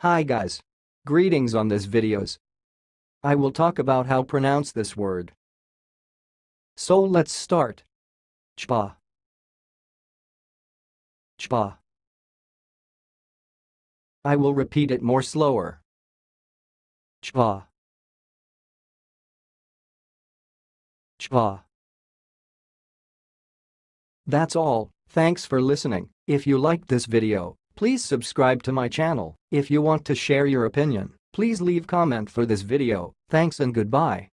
Hi guys. Greetings on this videos. I will talk about how pronounce this word. So let's start. Chba. Chba. I will repeat it more slower. Chba. Chba. That's all. Thanks for listening. If you liked this video, please subscribe to my channel. If you want to share your opinion, please leave comment for this video. Thanks and goodbye.